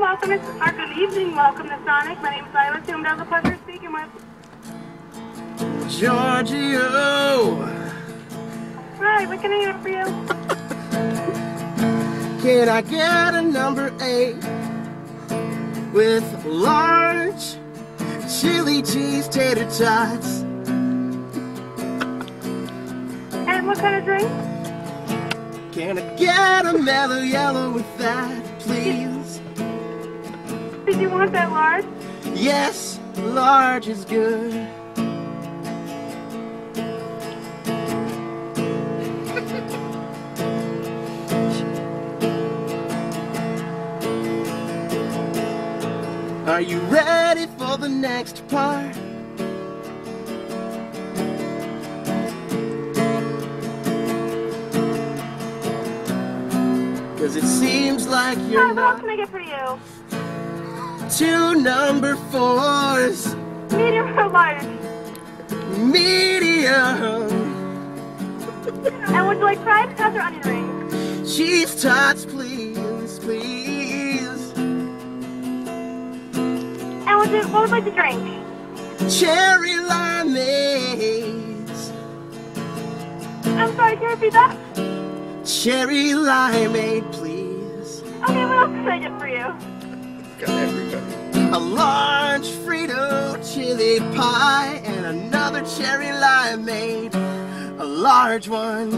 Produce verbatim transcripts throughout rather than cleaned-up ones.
welcome, it's, or good evening, welcome to Sonic. My name is Silas, whom I have the pleasure of speaking with. Georgio! Hi, what can I do for you? Can I get a number eight with large chili cheese tater tots? And what kind of drink? Can I get a mellow yellow with that, please? Did you want that large? Yes, large is good. Are you ready for the next part? Cause it seems like you're Hi, what else not can I get for you? two number fours. Medium or large? Medium. And would you like fried tots or onion rings? Cheese tots, please, please. And would you, what would you like to drink? Cherry limeades. I'm sorry, can you repeat that? Cherry limeade, please. Okay, what else can I get for you? Got everybody. A large Frito chili pie and another cherry limeade. A large one.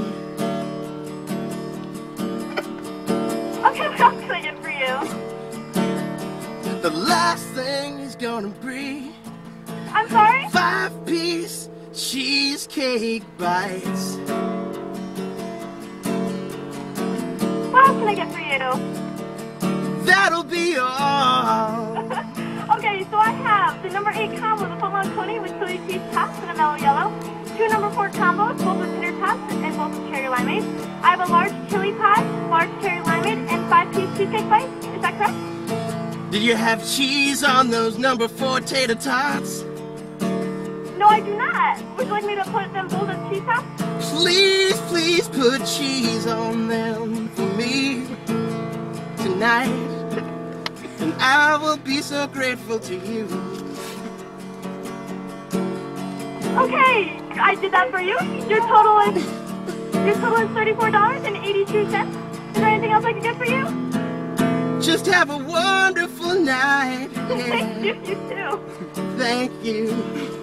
Okay, what else can I get for you? The last thing is gonna be I'm sorry? five-piece cheesecake bites. What else can I get for you? That'll be all. Okay, so I have the number eight combo, the full-on coney with chili cheese tops and a mellow yellow. Two number four combos, both with tater tots and both with cherry limeade. I have a large chili pie, large cherry limeade, and five-piece cheesecake bites. Is that correct? Did you have cheese on those number four tater tots? No, I do not. Would you like me to put them both as cheese tops? Please, please put cheese on them for me tonight. And I will be so grateful to you. Okay, I did that for you. Your total is your total is thirty-four dollars and eighty-two cents. Is there anything else I can get for you? Just have a wonderful night. Thank you, you too. Thank you.